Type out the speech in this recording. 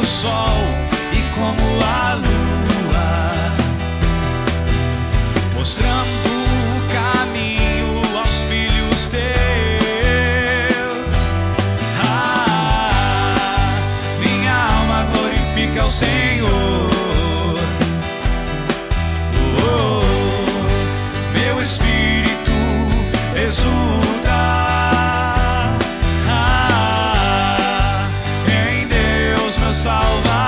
sol e como a lua, mostrando o caminho aos filhos teus. Minha alma glorifica o Senhor. Meu espírito exulta em Deus, meu Salvador.